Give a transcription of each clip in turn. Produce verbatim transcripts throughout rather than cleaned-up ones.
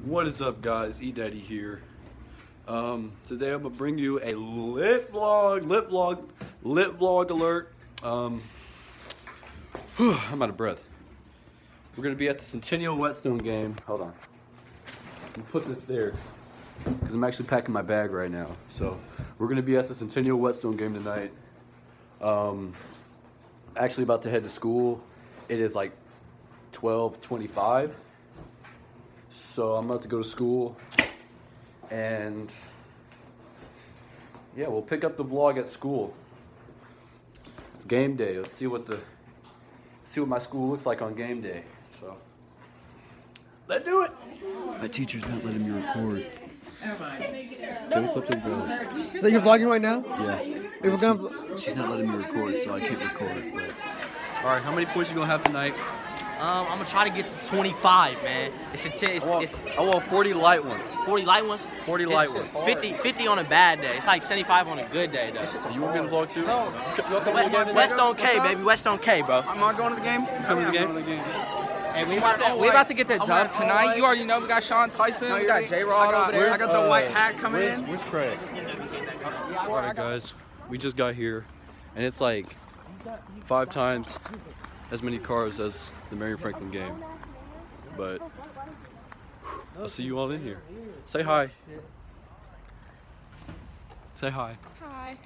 What is up, guys? Edaddy here. Um, today I'm gonna bring you a lit vlog, lit vlog, lit vlog alert. Um, whew, I'm out of breath. We're gonna be at the Centennial Whetstone game. Hold on. I'm gonna put this there because I'm actually packing my bag right now. So we're gonna be at the Centennial Whetstone game tonight. Um, actually about to head to school. It is like twelve twenty-five. So I'm about to go to school, and yeah, we'll pick up the vlog at school. It's game day. Let's see what the see what my school looks like on game day. So let's do it. My teacher's not letting me record. Say what's up to the brother. Is that you're vlogging right now? Yeah. Hey, we're gonna She's not letting me record, so I can't record. But All right, how many points you gonna have tonight? Um, I'm gonna try to get to twenty-five, man. It's a ten, it's, I want, it's I want forty light ones. forty light ones. forty light ones. fifty, fifty on a bad day. It's like seventy-five on a good day, though. So you want to be in the vlog too? No. Whetstone K, baby. Whetstone K, bro. I'm not going to the game. You coming to the game? Hey, we about to, we about to get the dub tonight. You already know we got Sean Tyson. We got J-Rod over there. I got the white hat coming where's, in. Where's Craig? All right, guys. We just got here, and it's like five times as many cars as the Marion Franklin game. But I'll see you all in here. Say hi. Say hi. Hi.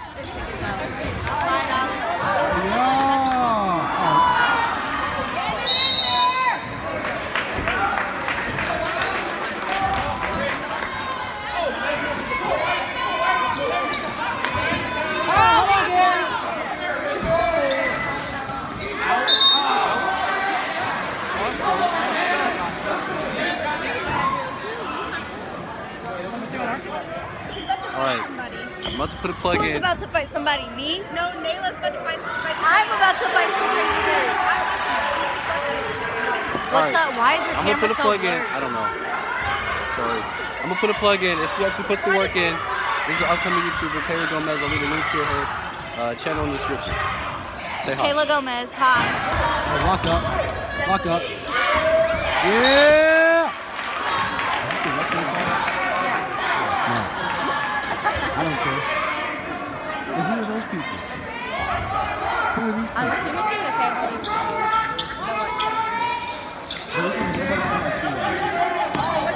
Alright, I'm about to put a plug Who's in. about to fight somebody? Me? No, Nayla's about to fight somebody. I'm about to fight some crazy dude. What's Alright, up? Why is your I'm gonna camera put a so plug in. blurry? I don't know. Sorry. I'm gonna put a plug in. If she actually puts the work in, this is an upcoming YouTuber, Keila Gomez. I'll leave a link to her uh, channel in the description. Say hi. Keila Gomez, hi. oh, lock up. Lock up. Yeah! I don't care. And who are those people? Who are these people? I'm assuming you're the family. Oh, this is nobody from my school.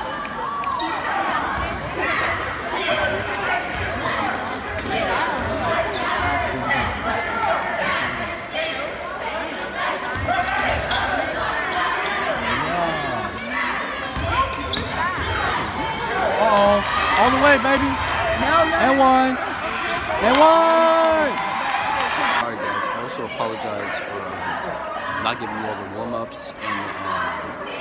Uh-oh. All the way, baby. And one. And one. Alright, guys. I also apologize for um, not giving you all the warm-ups and um,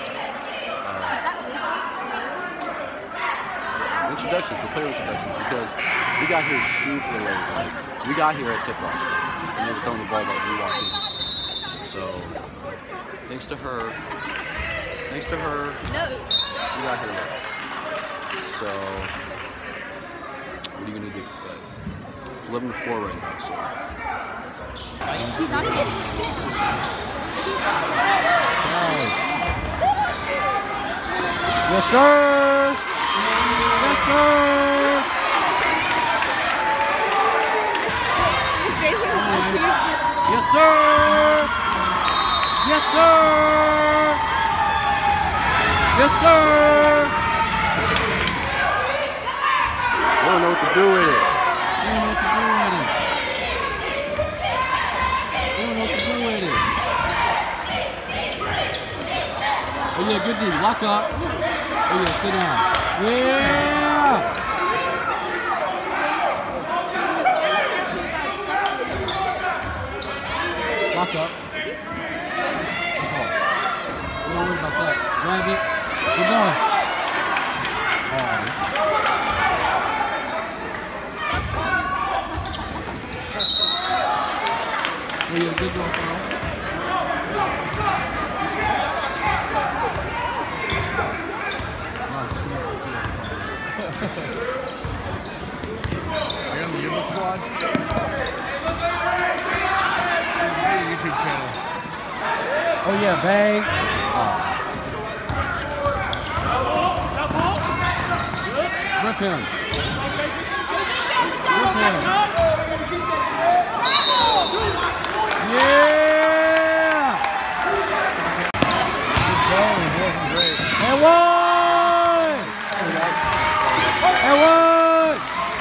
uh, introductions, the player introductions, because we got here super late. Like, we got here at tip-off, and they were throwing the ball like we walked in. So, thanks to her, thanks to her, we got here late. So, what are you gonna do? But it's eleven to four right now, so. Yes, sir. Yes, sir. Yes, sir. Yes, sir. Yes, sir. I don't know what to do with it. I don't know what to do with it. I don't know what to do with it. Oh yeah, good deed. Lock up. Oh yeah, sit down. Yeah. Lock up. That's all. Don't worry about that. Grab it. Keep going. Oh. Oh yeah, good going, Carl. I got the yearbook squad. YouTube channel. Oh yeah, bang. Oh. Grip him. Grip him. Yeah! And one! And one!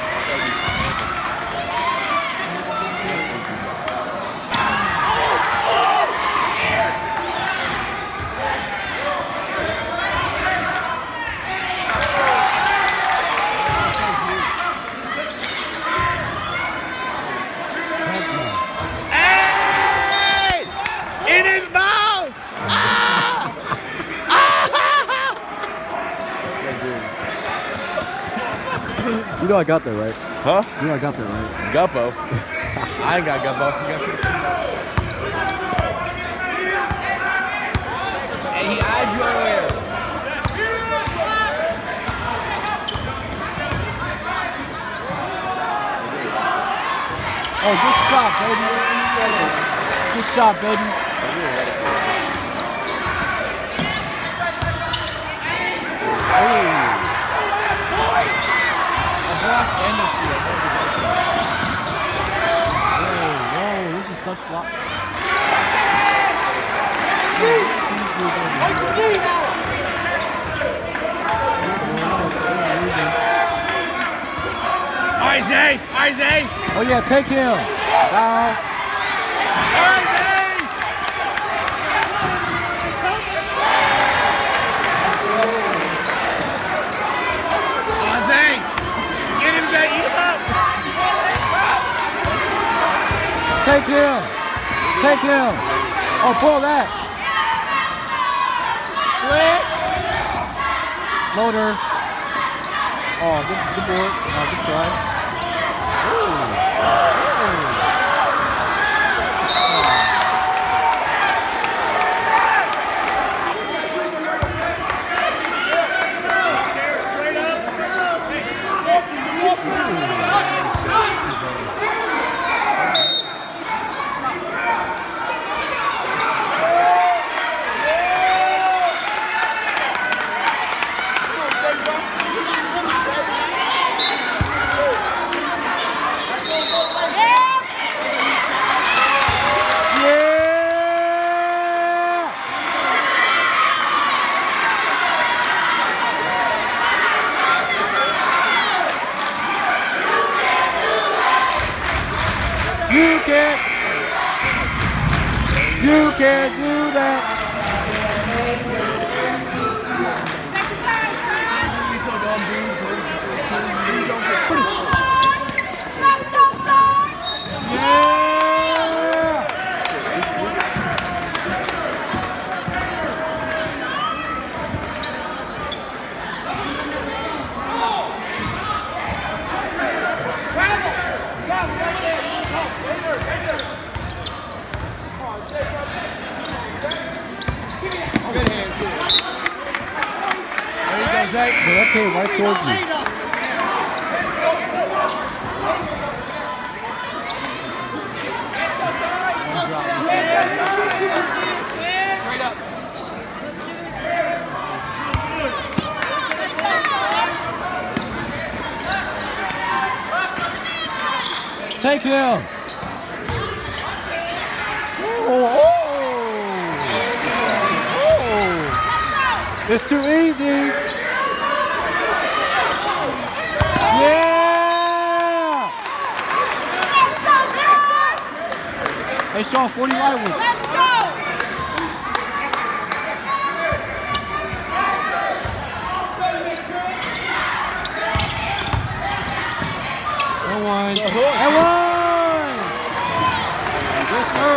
You know I got that right. Huh? You know I got that right. Guppo. I ain't got Guppo. Hey, he eyed you earlier. Oh, good shot, baby. Good shot, baby. Whoa, this is such luck. Alright, Zay! Alright, Zay! Oh yeah, take him. Foul. Alright, Zay! Oh, Zay! Get him, Zay! Eat him up! Take him. Take him. Oh, pull that. Floater. Oh, good, good board. Oh, good try. You can't, you can't do that. Zach, but that came right towards me. Take him. Oh, oh. Oh. It's too easy. Yeah! Hey, Sean, forty light ones. Let's go! And one. And one! Yes, sir.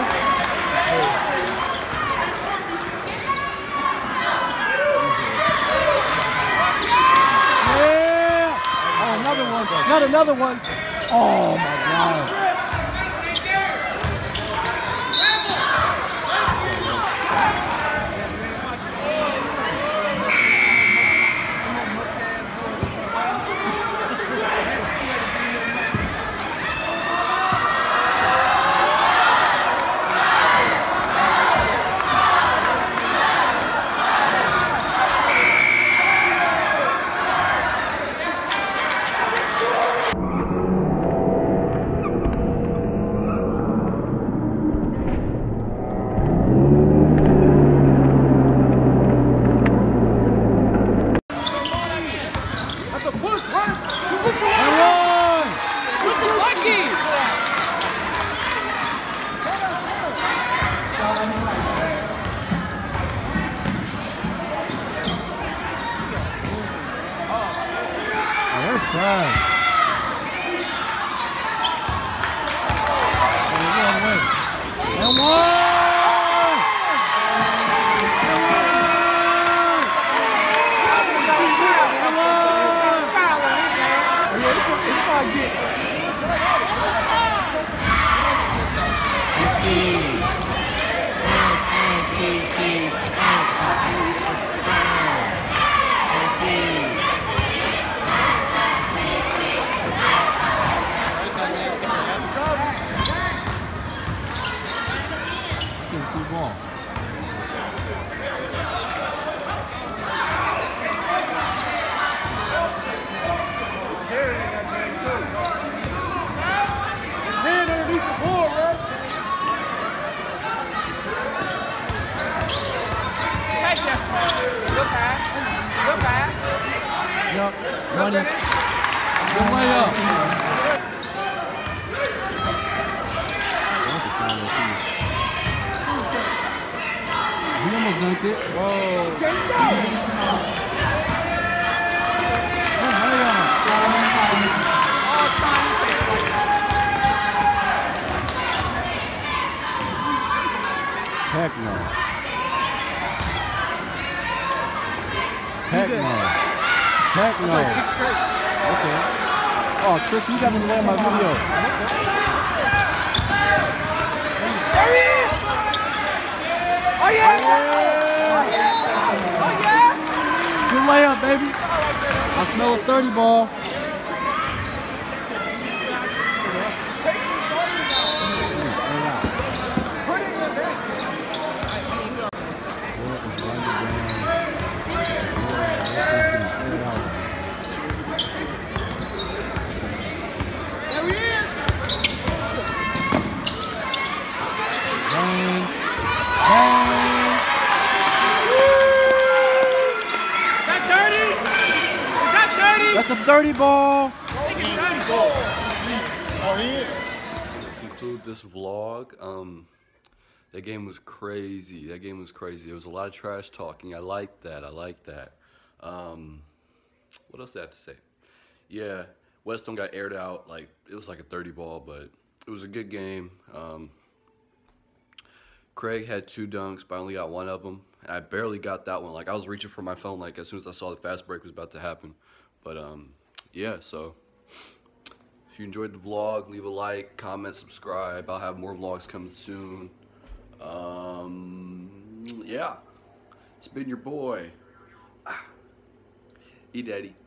Another one. Not another one. Oh my God. right. And one! Ball. Hand underneath the ball, right? Take that. Good pass. Good pass. Yup. Money. Good layup. He almost dunked it. Whoa. Heck no. Heck no. Heck no. Like six straight. Okay. Oh, Chris, you got me to lay on my video. There he is! Oh yeah! Oh yeah! Good layup, baby. I smell a thirty ball. There he is! Bang. Bang. Is that dirty? Is that dirty? That's a thirty ball. I think it's dirty ball. Oh, he is. Conclude this vlog. Um, that game was crazy. That game was crazy. There was a lot of trash talking. I like that. I like that. Um, what else do I have to say? Yeah, WHETSTONE got aired out. Like it was like a thirty ball, but it was a good game. Um, Craig had two dunks, but I only got one of them. And I barely got that one. Like I was reaching for my phone, like as soon as I saw the fast break was about to happen. But um, yeah. So if you enjoyed the vlog, leave a like, comment, subscribe. I'll have more vlogs coming soon. Um, yeah, it's been your boy, Edaddy.